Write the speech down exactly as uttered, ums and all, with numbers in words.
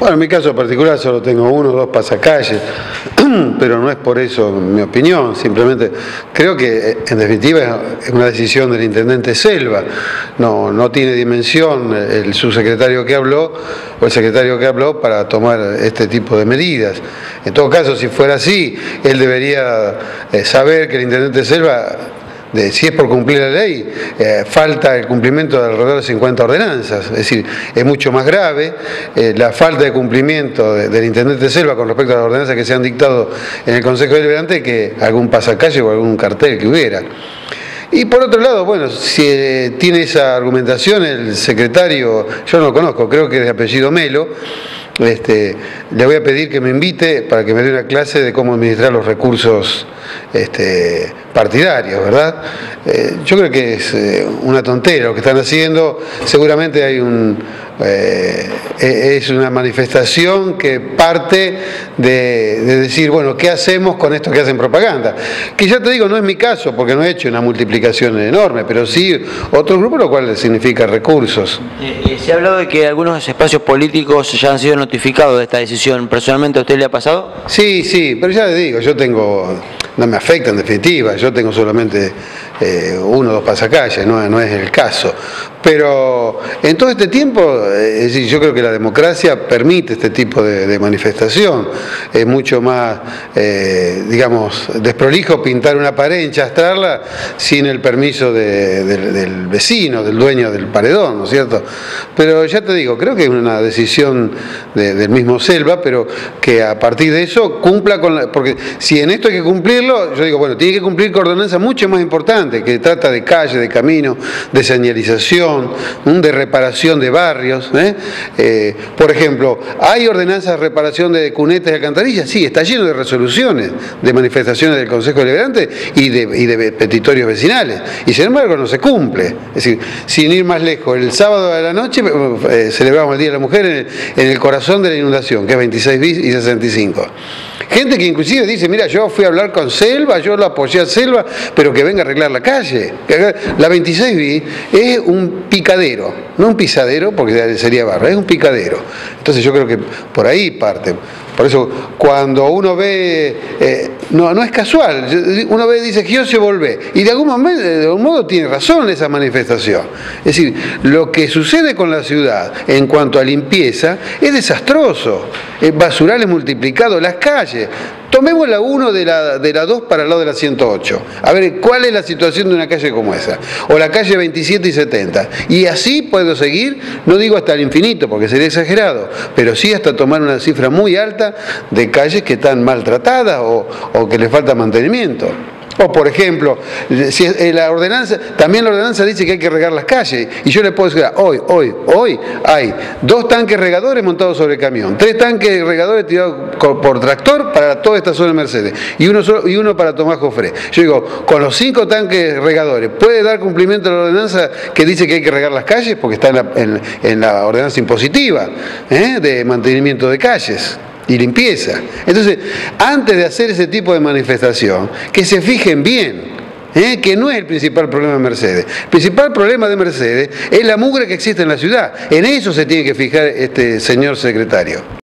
Bueno, en mi caso particular solo tengo uno o dos pasacalles, pero no es por eso mi opinión, simplemente creo que en definitiva es una decisión del intendente Selva, no, no tiene dimensión el subsecretario que habló o el secretario que habló para tomar este tipo de medidas. En todo caso, si fuera así, él debería saber que el intendente Selva, De, si es por cumplir la ley, eh, falta el cumplimiento de alrededor de cincuenta ordenanzas, es decir, es mucho más grave eh, la falta de cumplimiento de, del intendente Selva con respecto a las ordenanzas que se han dictado en el Consejo Deliberante que algún pasacalle o algún cartel que hubiera. Y por otro lado, bueno, si eh, tiene esa argumentación el secretario, yo no lo conozco, creo que es de apellido Melo. Este, le voy a pedir que me invite para que me dé una clase de cómo administrar los recursos este, partidarios, ¿verdad? Eh, yo creo que es eh, una tontera lo que están haciendo. Seguramente hay un eh, es una manifestación que parte de, de decir, bueno, ¿qué hacemos con estos que hacen propaganda? Que ya te digo, no es mi caso, porque no he hecho una multiplicación enorme, pero sí otros grupos, lo cual significa recursos. Eh, se ha hablado de que algunos espacios políticos ya han sido notificados de esta decisión. ¿Personalmente a usted le ha pasado? Sí, sí, pero ya le digo, yo tengo, no me afecta en definitiva, yo tengo solamente eh, uno o dos pasacalles, no, no es el caso. Pero en todo este tiempo, eh, es decir, yo creo que la democracia permite este tipo de, de manifestación. Es mucho más, eh, digamos, desprolijo pintar una pared, enchastrarla sin el permiso de, de, del vecino, del dueño del paredón, ¿no es cierto? Pero ya te digo, creo que es una decisión de, del mismo Selva, pero que a partir de eso cumpla con la... Porque si en esto hay que cumplirlo, yo digo, bueno, tiene que cumplir con ordenanzas mucho más importantes, que trata de calle, de camino, de señalización, de reparación de barrios. ¿eh? Eh, por ejemplo, ¿hay ordenanzas de reparación de cunetas y alcantarillas? Sí, está lleno de resoluciones, de manifestaciones del Consejo Deliberante y de, y de petitorios vecinales. Y sin embargo no se cumple. Es decir, sin ir más lejos, el sábado de la noche eh, celebramos el Día de la Mujer en el, en el corazón de la inundación, que es veintiséis bis y sesenta y cinco. Gente que inclusive dice, mira, yo fui a hablar con Selva, yo lo apoyé a Selva, pero que venga a arreglar la calle. La veintiséis bis es un picadero, no un pisadero, porque sería barra, es un picadero. Entonces yo creo que por ahí parte. Por eso, cuando uno ve, eh, no, no es casual, uno ve y dice, Giosio volvé, y de algún, momento, de algún modo tiene razón esa manifestación. Es decir, lo que sucede con la ciudad en cuanto a limpieza es desastroso. Eh, basurales multiplicados, las calles. Tomemos la uno de la, de la dos para el lado de la ciento ocho. A ver, ¿cuál es la situación de una calle como esa? O la calle veintisiete y setenta. Y así puedo seguir, no digo hasta el infinito, porque sería exagerado, pero sí hasta tomar una cifra muy alta de calles que están maltratadas o, o que les falta mantenimiento. O por ejemplo, si la ordenanza, también la ordenanza dice que hay que regar las calles, y yo le puedo decir, hoy, hoy, hoy hay dos tanques regadores montados sobre el camión, tres tanques regadores tirados por tractor para toda esta zona de Mercedes, y uno, solo, y uno para Tomás Jofré. Yo digo, con los cinco tanques regadores, ¿puede dar cumplimiento a la ordenanza que dice que hay que regar las calles? Porque está en la, en, en la ordenanza impositiva, ¿eh? de mantenimiento de calles y limpieza. Entonces, antes de hacer ese tipo de manifestación, que se fijen bien, ¿eh? que no es el principal problema de Mercedes. El principal problema de Mercedes es la mugre que existe en la ciudad. En eso se tiene que fijar este señor secretario.